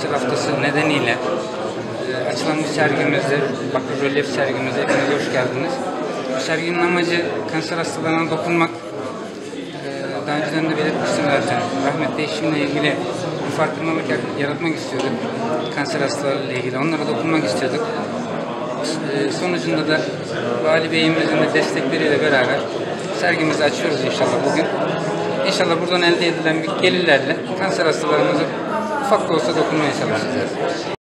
Kanser Haftası nedeniyle açılan bir sergimizde, bakır rölyef sergimize hepiniz hoş geldiniz. Bu serginin amacı kanser hastalarına dokunmak. Daha önceden de belirtmiştim zaten. Rahmetli eşimle ilgili bir farkındalık yaratmak istiyorduk. Kanser hastalarıyla ilgili onlara dokunmak istiyorduk. Sonucunda da Vali Bey'imizin de destekleriyle beraber sergimizi açıyoruz inşallah bugün. İnşallah buradan elde edilen bir gelirlerle kanser hastalarımıza ufak da olsa dokunmaya çalışacağız.